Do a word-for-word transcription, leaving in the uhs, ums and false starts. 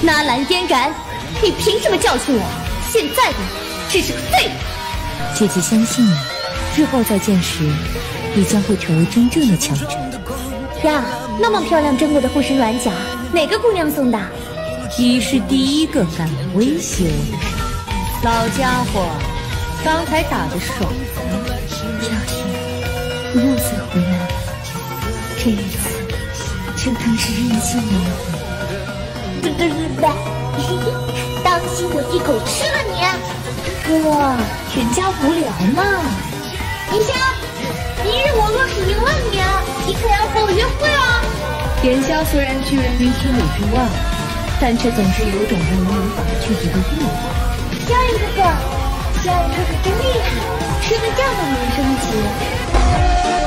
纳兰嫣然，你凭什么教训我？现在的你只是个废物。 姐姐相信你，日后再见时，你将会成为真正的强者。 呀，那么漂亮珍贵的护身软甲，哪个姑娘送的？ 你是第一个敢来威胁我的人。老家伙，刚才打得爽吗？ 小心，你又再回来了。这一次，就当是任性了。对对对对，当心我一口吃了你！哥，人家无聊嘛。林香，明日我若是赢了你，你可要和我约会哦。 颜萧虽然拒人于千里之外，但却总是有种让人无法拒绝的欲望。 萧炎哥哥，萧炎哥哥真厉害，吃了这么多人升级。